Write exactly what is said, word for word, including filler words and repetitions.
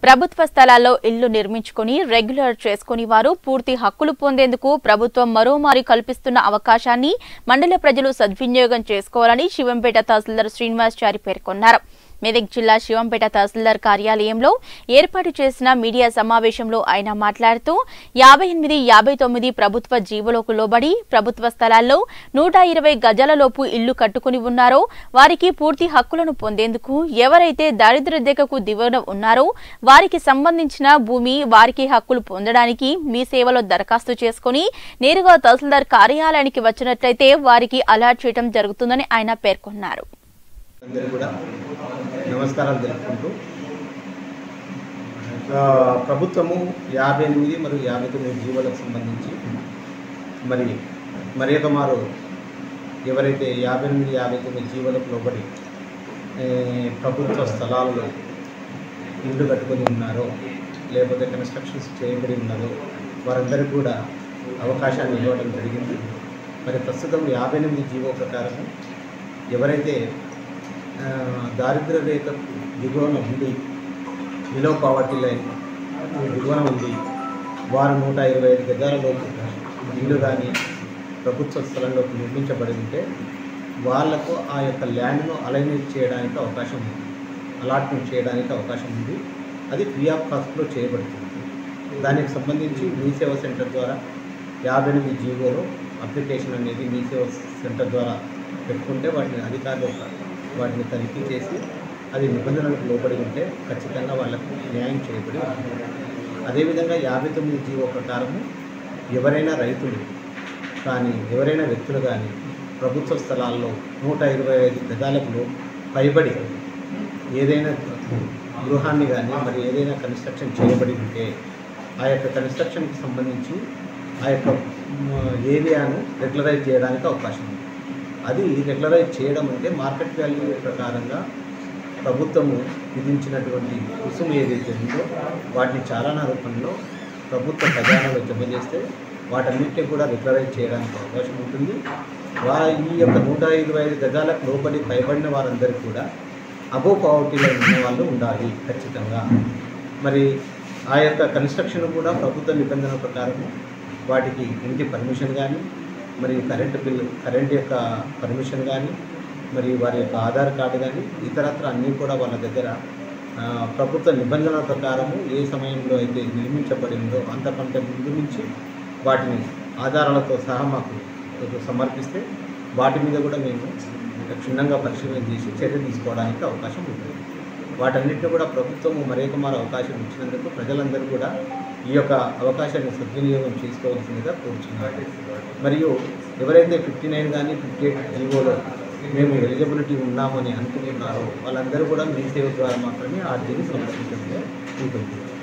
ప్రభుత్వ స్థలాల్లో ఇళ్లు నిర్మించుకుని రెగ్యులర్ చేసుకుని వారు పూర్తి హక్కులు పొందేందుకు ప్రభుత్వం మరోమారి కల్పిస్తున్న అవకాశాన్ని మండల ప్రజలు సద్వినియోగం చేసుకోవాలని శివంపేట తహసీల్దార్ శ్రీనివాసచారి పేర్కొన్నారు. మెదక్ జిల్లా శివంపేట తహసీల్దార్ కార్యాలయంలో ఏర్పాటు చేసిన మీడియా సమావేశంలో ఆయన మాట్లాడుతూ యాభై ఎనిమిది యాభై తొమ్మిది ప్రభుత్వ జీవోలకు లోబడి ప్రభుత్వ స్థలాల్లో నూట ఇరవై గజాలలోపు ఇళ్లు కట్టుకుని ఉన్నారో వారికి పూర్తి హక్కులను పొందేందుకు ఎవరైతే దారిద్ర్య రేఖకు దిగువన ఉన్నారో వారికి సంబంధించిన భూమి వారికి హక్కులు పొందడానికి మీ సేవలో దరఖాస్తు చేసుకుని నేరుగా తహసీల్దార్ కార్యాలయానికి వచ్చినట్లయితే వారికి అలాట్ చేయడం జరుగుతుందని ఆయన పేర్కొన్నారు. నమస్కారాలు తెలుపుకుంటూ ప్రభుత్వము యాభై ఎనిమిది మరియు యాభై తొమ్మిది జీవోలకు సంబంధించి మరి మరి ఒక మారు ఎవరైతే యాభై ఎనిమిది యాభై తొమ్మిది జీవోలకు లోబడి ప్రభుత్వ స్థలాల్లో ఇల్లు కట్టుకొని ఉన్నారో లేకపోతే కన్స్ట్రక్షన్స్ చేయబడి ఉన్నదో వారందరికీ కూడా అవకాశాన్ని ఇవ్వడం జరిగింది. మరి ప్రస్తుతం యాభై ఎనిమిది జీవో ప్రకారం ఎవరైతే దారిద్ర్య రేఖ దిగువన ఉండి బిలో పావర్టీ లైన్ దిగువన ఉంది వారు నూట ఇరవై ఐదు గజాలలోపు ఇల్లు కానీ ప్రభుత్వ స్థలంలోకి నిర్మించబడి ఉంటే వాళ్లకు ఆ యొక్క ల్యాండ్ను అలైన్మెంట్ చేయడానికి అవకాశం ఉంది, అలాట్మెంట్ చేయడానికి అవకాశం ఉంది. అది ఫ్రీ ఆఫ్ కాస్ట్లో చేయబడుతుంది. దానికి సంబంధించి మీ సేవా సెంటర్ ద్వారా యాభై ఎనిమిది జీవోలో అప్లికేషన్ అనేది మీ సేవా సెంటర్ ద్వారా పెట్టుకుంటే వాటిని అధికారులు వాటిని తనిఖీ చేసి అది నిబంధనలకు లోబడి ఉంటే ఖచ్చితంగా వాళ్ళకు న్యాయం చేయబడి ఉంటుంది. అదేవిధంగా యాభై తొమ్మిది జీవో ప్రకారము ఎవరైనా రైతులు కానీ ఎవరైనా వ్యక్తులు కానీ ప్రభుత్వ స్థలాల్లో నూట ఇరవై ఐదు గజాలకు పైబడి ఏదైనా గృహాన్ని కానీ మరి ఏదైనా కన్స్ట్రక్షన్ చేయబడి ఉంటే ఆ యొక్క కన్స్ట్రక్షన్కి సంబంధించి ఆ యొక్క ఏరియాను రెగ్యులరైజ్ చేయడానికి అవకాశం ఉంది. అది రెగ్యులరైజ్ చేయడం అంటే మార్కెట్ వాల్యూ ప్రకారంగా ప్రభుత్వము విధించినటువంటి రుసుము ఏదైతే ఉందో వాటిని చాలానా రూపంలో ప్రభుత్వ ఖజానాలో జమ చేస్తే వాటన్నింటినీ కూడా రెగ్యులరైజ్ చేయడానికి అవకాశం ఉంటుంది. వా ఈ యొక్క నూట ఇరవై ఐదు గజాలకు లోబడి పైబడిన వారందరికీ కూడా అబోవ్ పావర్టీలో ఉన్న వాళ్ళు ఉండాలి ఖచ్చితంగా. మరి ఆ యొక్క కన్స్ట్రక్షన్ కూడా ప్రభుత్వ నిబంధనల ప్రకారము వాటికి ఇంటి పర్మిషన్ కానీ మరియు కరెంటు బిల్లు కరెంట్ యొక్క పర్మిషన్ కానీ మరి వారి యొక్క ఆధార్ కార్డు కానీ ఇతరత్ర అన్నీ కూడా వాళ్ళ దగ్గర ప్రభుత్వ నిబంధనల ప్రకారము ఏ సమయంలో అయితే నిర్మించబడిందో అంతకంటే ముందు నుంచి వాటిని ఆధారాలతో సహా మాకు సమర్పిస్తే వాటి మీద కూడా మేము క్షుణ్ణంగా పరిశీలన చేసి చర్య తీసుకోవడానికి అవకాశం ఉంటుంది. వాటన్నిటిని కూడా ప్రభుత్వము మరొక మారు అవకాశం ఇచ్చినందుకు ప్రజలందరూ కూడా ఈ యొక్క అవకాశాన్ని సద్వినియోగం చేసుకోవాల్సిందిగా కోరుచున్నారు. మరియు ఎవరైతే ఫిఫ్టీ నైన్ కానీ ఫిఫ్టీ ఎయిట్ జీవోలో మేము ఎలిజిబిలిటీ ఉన్నామని అనుకుంటున్నారో వాళ్ళందరూ కూడా మీ సేవ ద్వారా మాత్రమే ఆ అర్జీని సమర్పించడం ఉంటుంది.